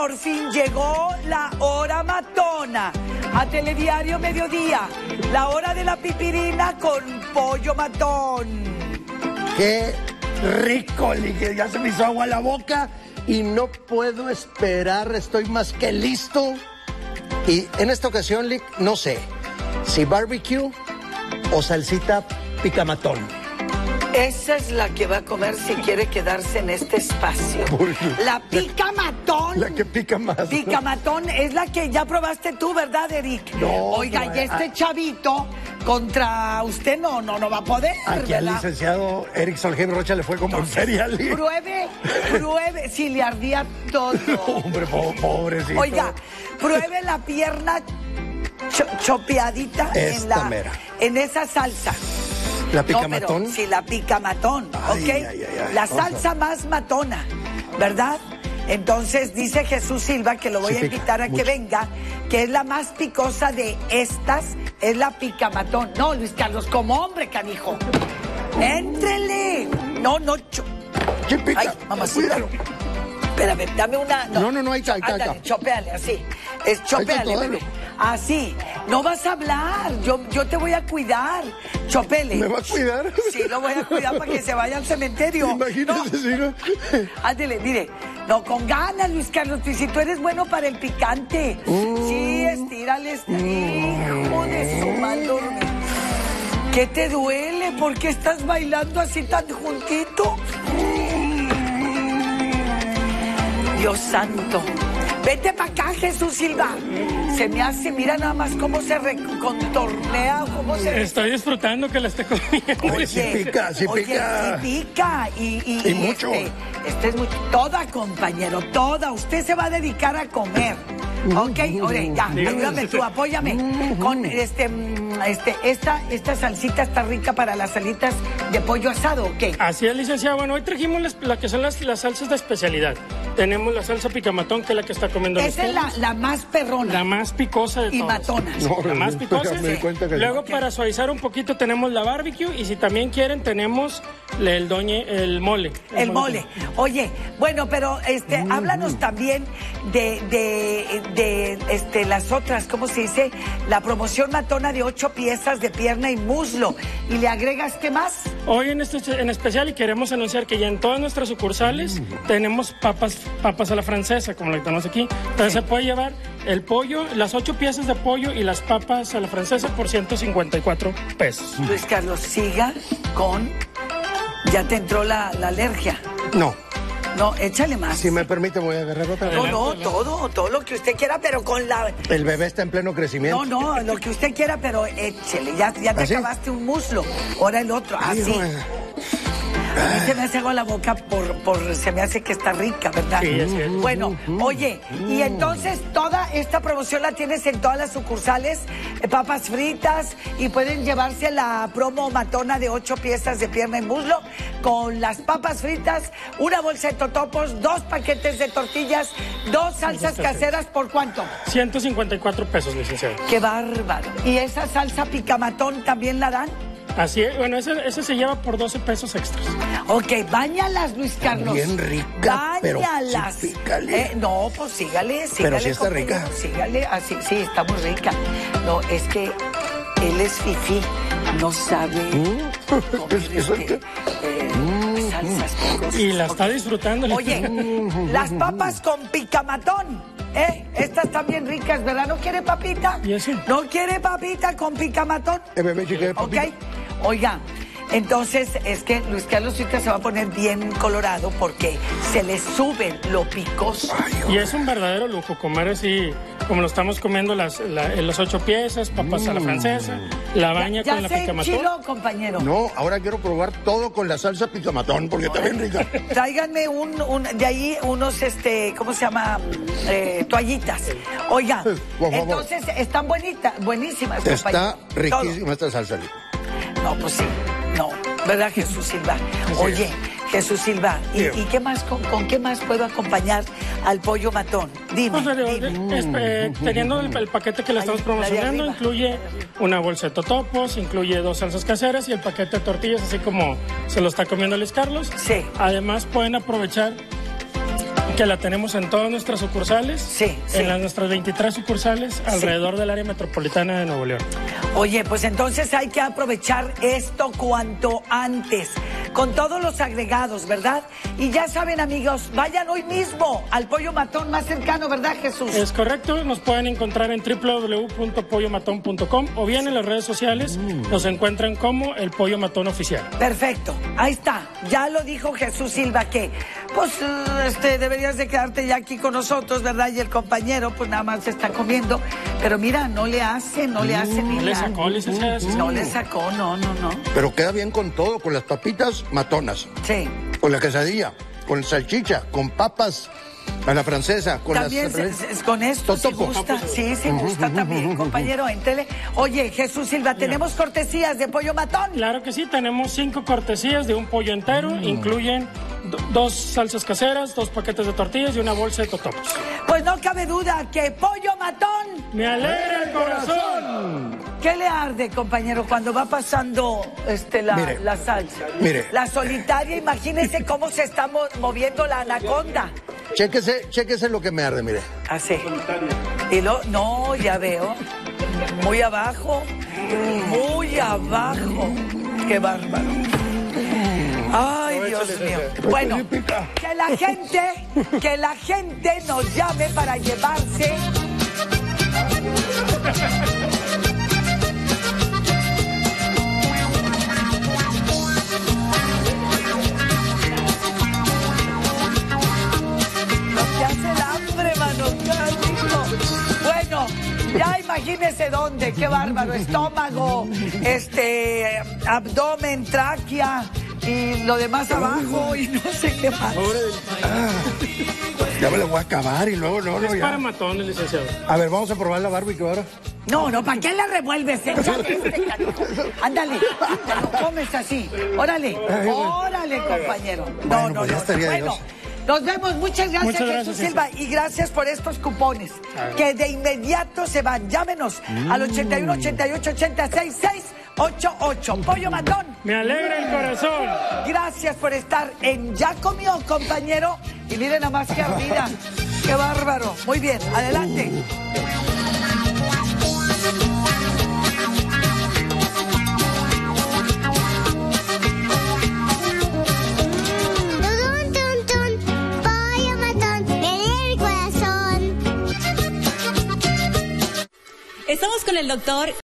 por fin llegó la hora matona a Telediario Mediodía. La hora de la pipirina con pollo matón. ¡Qué rico, Lick! Ya se me hizo agua la boca y no puedo esperar. Estoy más que listo. Y en esta ocasión, Lick, no sé si barbecue o salsita picamatón. Esa es la que va a comer si quiere quedarse en este espacio. La picamatón. La que pica más. Picamatón es la que ya probaste tú, ¿verdad, Eric? No. Oiga, y este chavito contra usted no va a poder, Aquí ¿verdad? al licenciado Eric Solgen Rocha le fue como en feria, Lick. Pruebe, si le ardía todo. No, hombre, pobrecito. Oiga, pruebe la pierna chopeadita en esa salsa. ¿La picamatón? No, pero sí, la picamatón, ¿ok? La salsa más matona, ¿verdad? Entonces dice Jesús Silva, que lo voy a invitar a que venga, que es la más picosa de estas, es la picamatón. No, Luis Carlos, como hombre, canijo. ¡Éntrele! No. ¿Quién pica? Ay, mamacita. Cuídalo. Espérame, dame una... No, ahí está. Ándale, chopeale, así. Chopeale, bebé. Así. No vas a hablar. Yo te voy a cuidar. Chopele. ¿Me va a cuidar? Sí, lo voy a cuidar para que se vaya al cementerio. Imagínese, si no. Ándale, mire. No, con ganas, Luis Carlos. Si tú eres bueno para el picante. Sí, estírale. Hijo de su mal dormir. ¿Qué te duele? ¿Por qué estás bailando así tan juntito? Dios santo. Vete para acá, Jesús Silva. Se me hace, mira nada más cómo se recontornea, cómo se... Estoy disfrutando que la esté comiendo. Oye, sí pica. Sí pica. Y mucho. Este es mucho. Toda, compañero, toda. Usted se va a dedicar a comer. Ok, oye, ya, ayúdame tú, apóyame. Con esta salsita está rica para las salitas de pollo asado, ¿ok? Así es, licenciada. Bueno, hoy trajimos la que son las salsas de especialidad. Tenemos la salsa picamatón, que es la que está comiendo. Esa es la más perrona. La más picosa de todas. Y matona. No, la más picosa. me di cuenta que Luego, para suavizar un poquito, tenemos la barbecue. Y si también quieren, tenemos el mole. El mole. Oye, bueno, pero háblanos también de las otras, ¿cómo se dice? La promoción matona de 8 piezas de pierna y muslo. ¿Y le agregas qué más? Hoy en especial, y queremos anunciar que ya en todas nuestras sucursales tenemos papas a la francesa, como la que tenemos aquí. Entonces se puede llevar el pollo, las 8 piezas de pollo y las papas a la francesa por 154 pesos. Luis Carlos, siga con... ¿Ya te entró la alergia? No, échale más. si me permite voy a agarrar otra. Todo lo que usted quiera, pero con la... El bebé está en pleno crecimiento. No, lo que usted quiera, pero échele. Ya te ¿Así? acabaste un muslo, ahora el otro, así. A mí se me hace agua la boca se me hace que está rica, ¿verdad? Sí, así es. Bueno, oye, y entonces toda esta promoción la tienes en todas las sucursales, papas fritas, y pueden llevarse la promo matona de 8 piezas de pierna y muslo con las papas fritas, una bolsa de totopos, 2 paquetes de tortillas, 2 salsas caseras, ¿por cuánto? 154 pesos, licenciado. ¡Qué bárbaro! ¿Y esa salsa picamatón también la dan? Así es, bueno, ese se lleva por 12 pesos extras. Ok, báñalas, Luis Carlos. Bien rica, pero sí pícale. No, pues sígale. Pero sí está rica. Sígale, así, sí, está muy rica. No, es que él es fifí, no sabe comer salsas picosas. Y la está disfrutando. Oye, las papas con picamatón. Estas están bien ricas, ¿verdad? ¿No quiere papita? ¿Y eso? ¿No quiere papita con picamatón? Bebé, chica, Ok, oiga, entonces es que Luis Carlos ahorita se va a poner bien colorado porque se le sube lo picoso. Y es un verdadero lujo comer así, como lo estamos comiendo las 8 piezas, papas a la francesa, la baña con la picamatón. ¿Ya se enchiló, compañero? No, ahora quiero probar todo con la salsa picamatón, porque está bien rica. Tráiganme de ahí unos, ¿cómo se llama? Toallitas. Oiga, entonces están buenísimas, compañero. Está riquísima esta salsa. No, pues sí, no, ¿verdad, Jesús Silva? Oye, Jesús Silva, ¿y qué más, con qué más puedo acompañar al pollo matón? Dime. Teniendo el paquete que le estamos promocionando, incluye una bolsa de totopos, incluye 2 salsas caseras y el paquete de tortillas, así como se lo está comiendo Luis Carlos. Sí. Además, pueden aprovechar que la tenemos en todas nuestras sucursales. Sí, sí. En nuestras 23 sucursales alrededor del área metropolitana de Nuevo León. Oye, pues entonces hay que aprovechar esto cuanto antes, con todos los agregados, ¿verdad? Y ya saben, amigos, vayan hoy mismo al Pollo Matón más cercano, ¿verdad, Jesús? Es correcto, nos pueden encontrar en www.pollomatón.com o bien en las redes sociales nos encuentran como el Pollo Matón Oficial. Perfecto, ahí está, ya lo dijo Jesús Silva que, pues, deberías de quedarte ya aquí con nosotros, ¿verdad? Y el compañero, pues nada más se está comiendo, pero mira, no le hace ni nada. No le sacó, no. Pero queda bien con todo, con las papitas matonas. Sí. Con la quesadilla, con salchicha, con papas a la francesa, con también con esto sí gusta, sí gusta también, compañero, entrele. Oye, Jesús Silva, ¿tenemos cortesías de Pollo Matón? Claro que sí, tenemos 5 cortesías de un pollo entero, incluyen 2 salsas caseras, 2 paquetes de tortillas y una bolsa de totopos. Pues no cabe duda que Pollo Matón me alegra el corazón. ¿Qué le arde, compañero, cuando va pasando la salsa? Mire. La solitaria, imagínese cómo se está moviendo la anaconda. Chéquese lo que me arde, mire. Así. Y no, ya veo. Muy abajo. Qué bárbaro. Ay, Dios mío. Bueno, que la gente nos llame para llevarse. Bueno, ya imagínese dónde, qué bárbaro, estómago, abdomen, tráquea y lo demás abajo y no sé qué más. Ya me lo voy a acabar y luego no. Es para matones, licenciado. A ver, vamos a probar la barbecue ahora. No, ¿para qué la revuelves? Ándale, te lo comes así. Órale, compañero. No. Bueno, nos vemos. Muchas gracias, Jesús Silva. Y gracias por estos cupones. Que de inmediato se van. Llámenos al 81 88 86 688. Pollo Matón. Me alegra el corazón. Gracias por estar en Ya Comió, compañero. Y miren nada más que ardida. Qué bárbaro. Muy bien, adelante. Estamos con el doctor